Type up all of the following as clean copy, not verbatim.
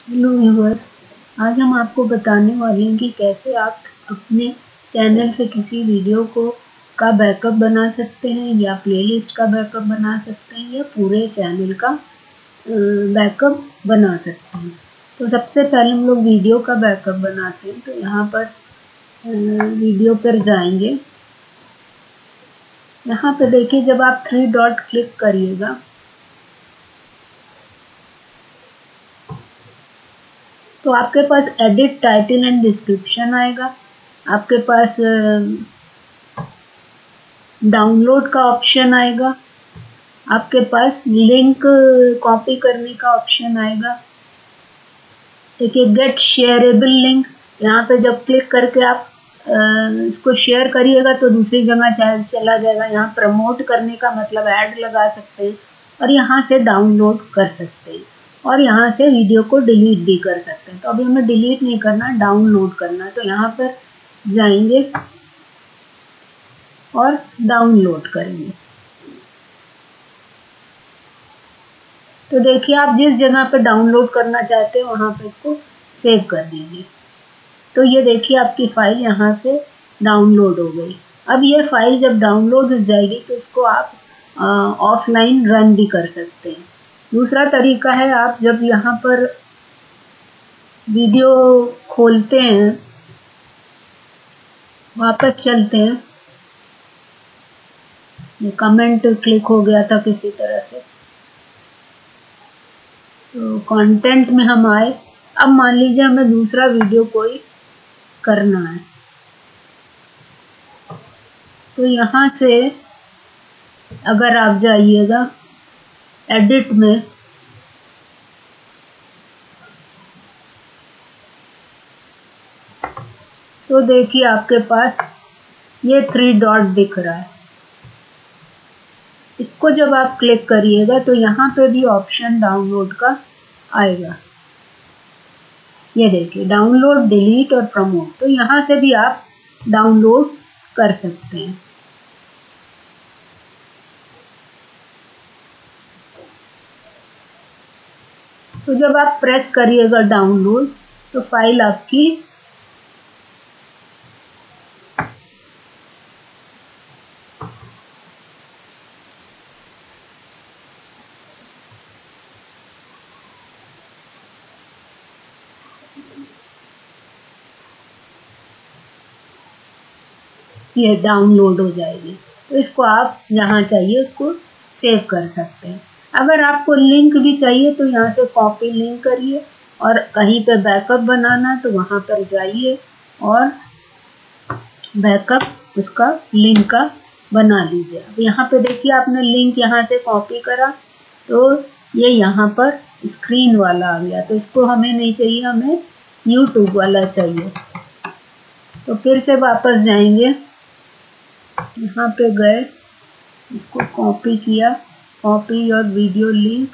Hello viewers, आज हम आपको बताने वाले हैं कि कैसे आप अपने चैनल से किसी वीडियो को का बैकअप बना सकते हैं या प्लेलिस्ट का बैकअप बना सकते हैं या पूरे चैनल का बैकअप बना सकते हैं। तो सबसे पहले हम लोग वीडियो का बैकअप बनाते हैं। तो यहाँ पर वीडियो पर जाएंगे। यहाँ पर देखिए, जब आप 3 डॉट क्लिक करिएगा तो आपके पास एडिट टाइटल एंड डिस्क्रिप्शन आएगा। आपके पास डाउनलोड का ऑप्शन आएगा। आपके पास लिंक कॉपी करने का ऑप्शन आएगा। देखिए, गेट शेयरेबल लिंक, यहाँ पे जब क्लिक करके आप इसको शेयर करिएगा तो दूसरी जगह चला जाएगा। यहाँ प्रमोट करने का मतलब ऐड लगा सकते हैं और यहाँ से डाउनलोड कर सकते हैं और यहाँ से वीडियो को डिलीट भी कर सकते हैं। तो अभी हमें डिलीट नहीं करना, डाउनलोड करना। तो यहाँ पर जाएंगे और डाउनलोड करेंगे। तो देखिए, आप जिस जगह पर डाउनलोड करना चाहते हैं वहाँ पर इसको सेव कर दीजिए। तो ये देखिए, आपकी फाइल यहाँ से डाउनलोड हो गई। अब ये फाइल जब डाउनलोड हो जाएगी तो इसको आप ऑफलाइन रन भी कर सकते हैं। दूसरा तरीका है, आप जब यहाँ पर वीडियो खोलते हैं, वापस चलते हैं, ये कमेंट क्लिक हो गया था किसी तरह से, तो कंटेंट में हम आए। अब मान लीजिए हमें दूसरा वीडियो कोई करना है, तो यहाँ से अगर आप जाइएगा एडिट में, तो देखिए आपके पास ये 3 डॉट दिख रहा है। इसको जब आप क्लिक करिएगा तो यहाँ पे भी ऑप्शन डाउनलोड का आएगा। ये देखिए, डाउनलोड, डिलीट और प्रमोट। तो यहाँ से भी आप डाउनलोड कर सकते हैं। तो जब आप प्रेस करिएगा डाउनलोड तो फाइल आपकी ये डाउनलोड हो जाएगी। तो इसको आप जहाँ चाहिए उसको सेव कर सकते हैं। अगर आपको लिंक भी चाहिए तो यहाँ से कॉपी लिंक करिए, और कहीं पे बैकअप बनाना है तो वहाँ पर जाइए और बैकअप उसका लिंक का बना लीजिए। अब यहाँ पे देखिए, आपने लिंक यहाँ से कॉपी करा तो ये यहाँ पर स्क्रीन वाला आ गया। तो इसको हमें नहीं चाहिए, हमें यूट्यूब वाला चाहिए। तो फिर से वापस जाएंगे, यहाँ पे गए, इसको कॉपी किया, कॉपी और वीडियो लिंक।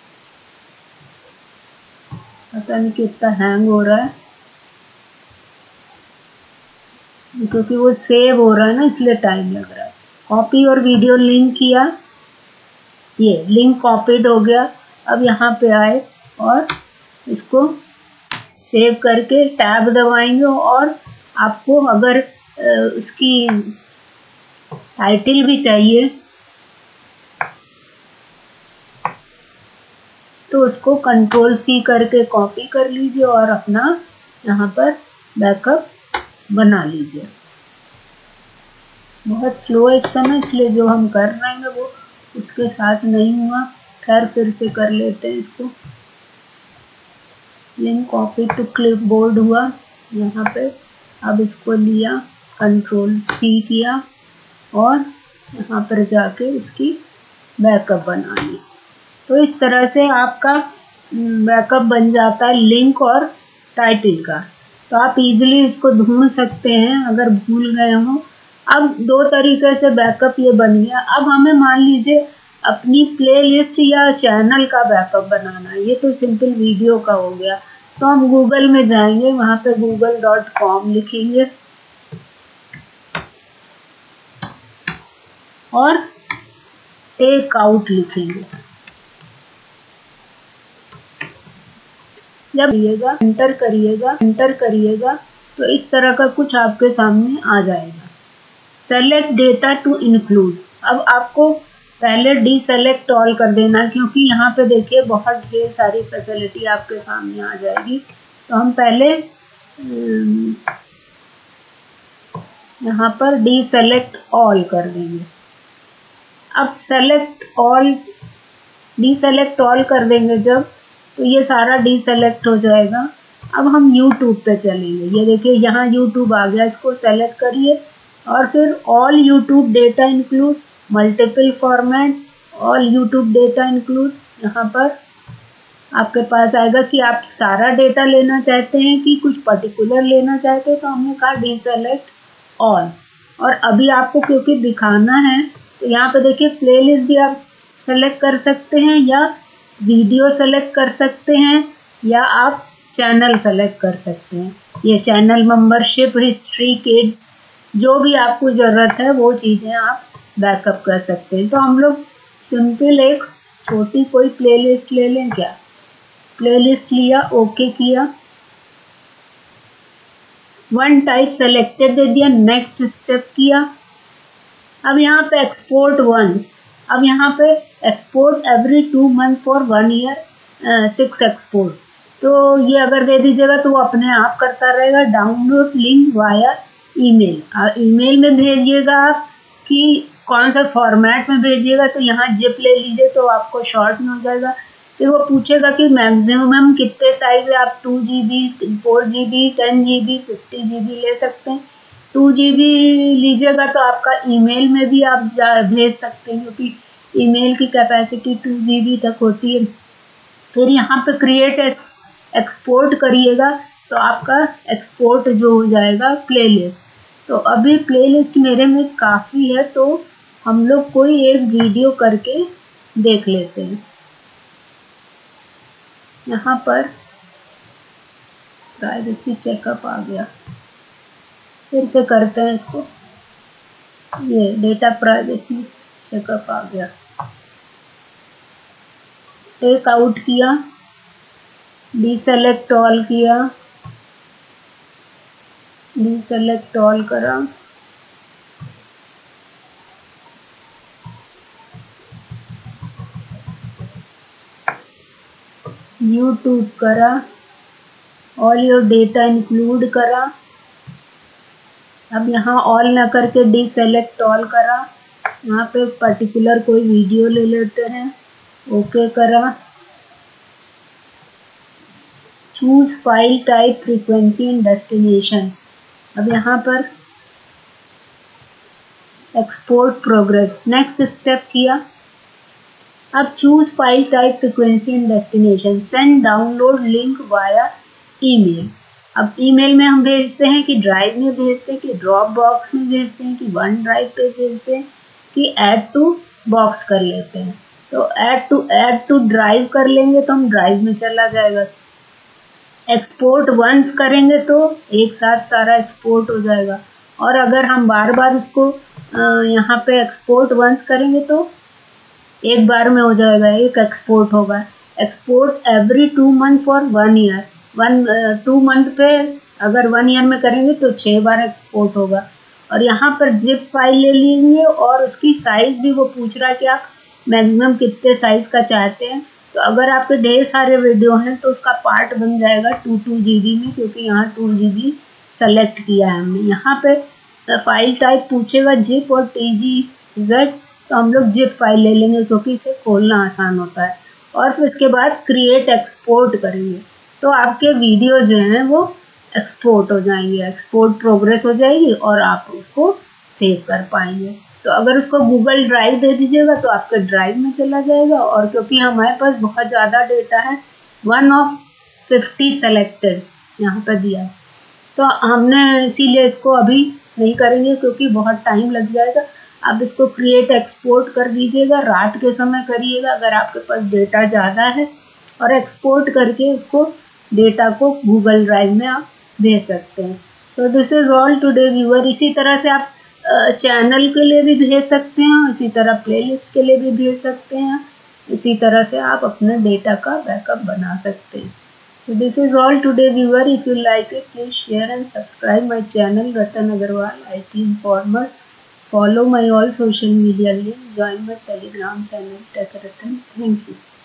पता नहीं कितना हैंग हो रहा है, क्योंकि वो सेव हो रहा है ना, इसलिए टाइम लग रहा है। कॉपी और वीडियो लिंक किया, ये लिंक कॉपीड हो गया। अब यहाँ पे आए और इसको सेव करके टैब दबाएंगे, और आपको अगर उसकी टाइटल भी चाहिए तो उसको कंट्रोल-C करके कॉपी कर लीजिए और अपना यहाँ पर बैकअप बना लीजिए। बहुत स्लो है इस समय, इसलिए जो हम कर रहे हैं वो उसके साथ नहीं हुआ। खैर, फिर से कर लेते हैं इसको। लिंक कॉपी टू क्लिपबोर्ड हुआ यहाँ पे। अब इसको लिया, कंट्रोल-C किया और यहाँ पर जाके इसकी बैकअप बना ली। तो इस तरह से आपका बैकअप बन जाता है लिंक और टाइटल का। तो आप इजीली इसको ढूंढ सकते हैं अगर भूल गए हो। अब 2 तरीके से बैकअप ये बन गया। अब हमें मान लीजिए अपनी प्लेलिस्ट या चैनल का बैकअप बनाना है। ये तो सिंपल वीडियो का हो गया। तो हम गूगल में जाएंगे, वहाँ पे google.com लिखेंगे और टेक आउट लिखेंगे। जब एंटर करिएगा तो इस तरह का कुछ आपके सामने आ जाएगा। Select data to include. अब आपको पहले डीसेलेक्ट ऑल कर देना, क्योंकि यहाँ पे देखिए बहुत ढेर सारी फैसिलिटी आपके सामने आ जाएगी। तो हम पहले यहाँ पर डीसेलेक्ट ऑल कर देंगे। अब डीसेलेक्ट ऑल कर देंगे जब, तो ये सारा डीसेलेक्ट हो जाएगा। अब हम यूट्यूब पे चलेंगे। ये देखिए यहाँ यूट्यूब आ गया, इसको सेलेक्ट करिए और फिर all YouTube data include, multiple format, all YouTube data include. यहाँ पर आपके पास आएगा कि आप सारा डेटा लेना चाहते हैं कि कुछ पर्टिकुलर लेना चाहते हैं। तो हमने कहा डीसेलेक्ट ऑल। और अभी आपको क्योंकि दिखाना है तो यहाँ पे देखिए प्लेलिस्ट भी आप सेलेक्ट कर सकते हैं, या वीडियो सेलेक्ट कर सकते हैं, या आप चैनल सेलेक्ट कर सकते हैं। ये चैनल मेंबरशिप, हिस्ट्री, किड्स, जो भी आपको ज़रूरत है वो चीज़ें आप बैकअप कर सकते हैं। तो हम लोग सिंपल एक छोटी कोई प्लेलिस्ट ले लें क्या। प्लेलिस्ट लिया, ओके किया, वन टाइप सेलेक्टेड दे दिया, नेक्स्ट स्टेप किया। अब यहाँ पे एक्सपोर्ट वंस, अब यहाँ पे export every 2 month for 1 year 6 export. तो ये अगर दे दीजिएगा तो वो अपने आप करता रहेगा। Download link via email, email में भेजिएगा आप कि कौन सा फॉर्मेट में भेजिएगा। तो यहाँ जिप ले लीजिए तो आपको शॉर्ट में हो जाएगा। फिर वो पूछेगा कि मैक्सिमम कितने साइज है, आप 2 GB, 4 GB, 10 GB, 50 GB ले सकते हैं। 2 GB लीजिएगा तो आपका ईमेल में भी आप भेज सकते हैं, क्योंकि ईमेल की कैपेसिटी 2 GB तक होती है। फिर यहाँ पे क्रिएट एक्सपोर्ट करिएगा तो आपका एक्सपोर्ट जो हो जाएगा प्लेलिस्ट। तो अभी प्लेलिस्ट मेरे में काफ़ी है, तो हम लोग कोई एक वीडियो करके देख लेते हैं। यहाँ पर प्राइवेसी चेकअप आ गया, फिर से करते हैं इसको। ये डेटा प्राइवेसी चेकअप आ गया, टेक आउट किया, डीसेलेक्ट ऑल किया, डीसेलेक्ट ऑल करा, यूट्यूब करा, ऑल योर डेटा इंक्लूड करा। अब यहाँ ऑल ना करके डीसेलेक्ट ऑल करा। यहाँ पे पर्टिकुलर कोई वीडियो ले लेते हैं, ओके करा। Choose file type, frequency and destination. अब यहाँ पर एक्सपोर्ट प्रोग्रेस, नेक्स्ट स्टेप किया। अब choose file type, frequency and destination, send download link via email. अब ईमेल में हम भेजते हैं कि ड्राइव में भेजते हैं, कि ड्रॉप बॉक्स में भेजते हैं, कि वन ड्राइव पे भेजते हैं, कि ऐड टू बॉक्स कर लेते हैं। तो ऐड टू ड्राइव कर लेंगे तो हम ड्राइव में चला जाएगा। एक्सपोर्ट वंस करेंगे तो एक साथ सारा एक्सपोर्ट हो जाएगा। और अगर हम बार बार उसको यहाँ पे एक्सपोर्ट वंस करेंगे तो एक बार में हो जाएगा, एक एक्सपोर्ट होगा। Export every 2 month for 1 year, 2 month पे अगर 1 ईयर में करेंगे तो 6 बार एक्सपोर्ट होगा। और यहाँ पर जिप फाइल ले लेंगे और उसकी साइज भी वो पूछ रहा है कि आप मैक्सिमम कितने साइज का चाहते हैं। तो अगर आपके ढेर सारे वीडियो हैं तो उसका पार्ट बन जाएगा 2 GB में, क्योंकि यहाँ 2 GB सेलेक्ट किया है हमने। यहाँ पे फाइल टाइप पूछेगा जिप और TGZ, तो हम लोग जिप फाइल ले लेंगे क्योंकि इसे खोलना आसान होता है। और फिर इसके बाद क्रिएट एक्सपोर्ट करेंगे तो आपके वीडियो जो हैं वो एक्सपोर्ट हो जाएंगे, एक्सपोर्ट प्रोग्रेस हो जाएगी और आप उसको सेव कर पाएंगे। तो अगर उसको गूगल ड्राइव दे दीजिएगा तो आपके ड्राइव में चला जाएगा। और क्योंकि हमारे पास बहुत ज़्यादा डेटा है, 1 of 50 सेलेक्टेड यहाँ पर दिया है, तो हमने इसीलिए इसको अभी नहीं करेंगे क्योंकि बहुत टाइम लग जाएगा। आप इसको क्रिएट एक्सपोर्ट कर दीजिएगा, रात के समय करिएगा अगर आपके पास डेटा ज़्यादा है, और एक्सपोर्ट करके उसको डेटा को गूगल ड्राइव में आप भेज सकते हैं। So this is all today viewer. इसी तरह से आप चैनल के लिए भी भेज सकते हैं, इसी तरह प्लेलिस्ट के लिए भी भेज सकते हैं, इसी तरह से आप अपने डेटा का बैकअप बना सकते हैं। So this is all today, viewer. If you like it, please share and subscribe my channel Ratan Agarwal IT Informer. Follow my all social media link. Join my Telegram channel Tech Ratan. Thank you.